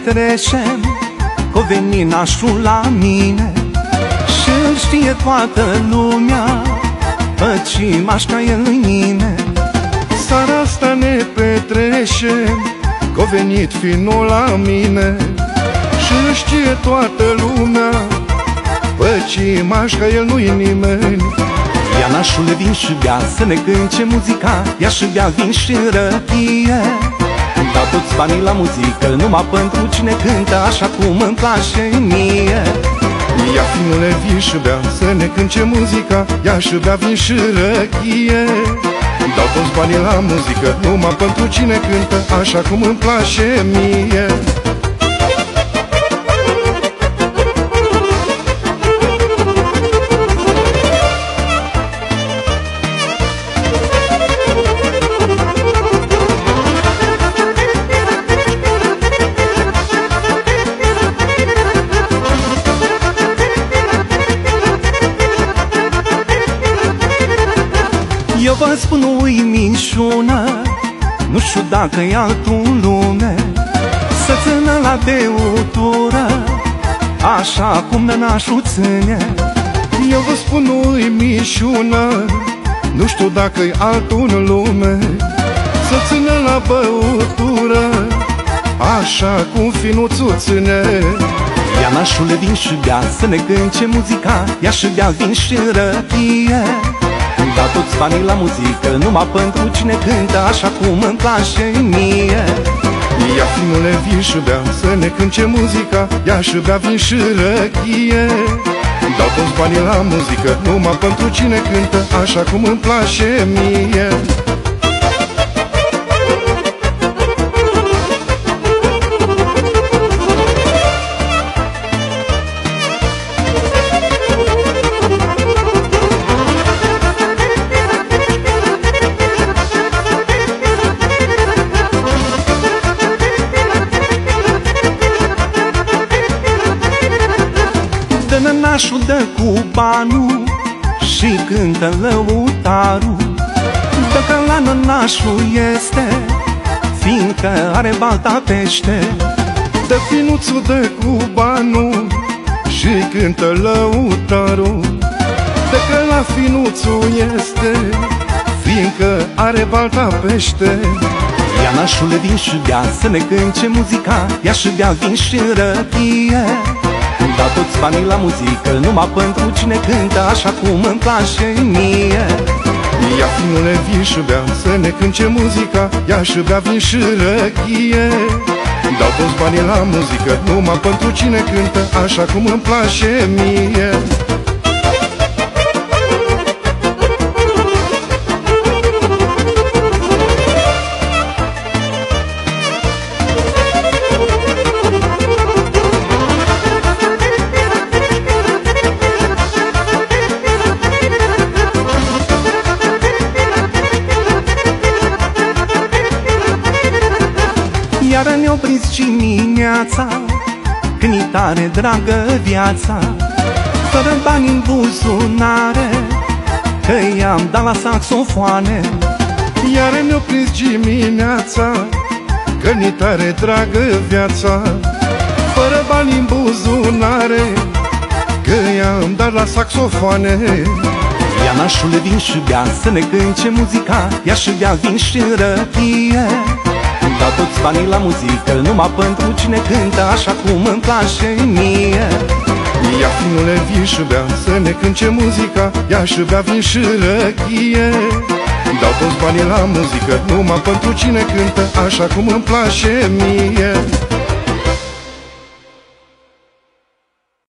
petrecem, că-o veni nașul la mine și-l știe toată lumea, păcimaș ca el în mine. Seara asta ne petrecem, că-o venit finul la mine și-l știe toată lumea, păcimaș ca el nu-i nimeni. Ia nașule vin și bea, să ne cânce muzica, ia și bea vin și răchie. Dau toți banii la muzică, numai pentru cine cântă așa cum îmi place mie. Ia finule vin și bea, să ne cânce muzica, ia și bea vin și răchie. Dau toți banii la muzică, numai pentru cine cântă așa cum îmi place mie. Eu vă spun uimișună, nu știu dacă e altul în lume să țină la beutură așa cum nănașul ține. Eu vă spun uimișună, nu știu dacă e altul în lume să țină la băutură așa cum finuțul ține. Ia nașule vin și bea, să ne cânce muzica, ia și bea vin și răchie. Dau toți banii la muzică, numai pentru cine cântă așa cum îmi place mie. Ia finule vin și bea, să ne cânce muzica, ia și bea vin și răchie. Dau toți banii la muzică, numai pentru cine cântă așa cum îmi place mie. Dă nănașul, dă cu banul și cântă lăutarul. Dă că la nănașul este, fiindcă are balta pește. Dă finuțul, dă cu banul și cântă lăutarul. Dă că la finuțul este, fiindcă are balta pește. Ia nașule vin și bea, să ne cânce muzica, ia și bea vin și răchie. Dau toți banii la muzică, numai pentru cine cântă așa cum îmi place mie. Ia finule vin și bea, să ne cânce muzica, ia și bea vin și răchie. Dau toți banii la muzică, numai pentru cine cântă așa cum îmi place mie. Iar ne-o prins dimineața, când e tare dragă viața, fără bani în buzunare, că i-am dat la saxofoane. Iar ne-o prins dimineața, că ni tare dragă viața, fără bani în buzunare, că i-am dat la saxofoane. Ia nașule vin și bea, să ne cânce muzica, ia și bea vin și răchie. Dau toți banii la muzică, numai pentru cine cântă așa cum îmi place mie. Ia finule vin și bea, să ne cânce muzica, ia și bea vin și răchie. Dau toți banii la muzică, numai pentru cine cântă așa cum îmi place mie.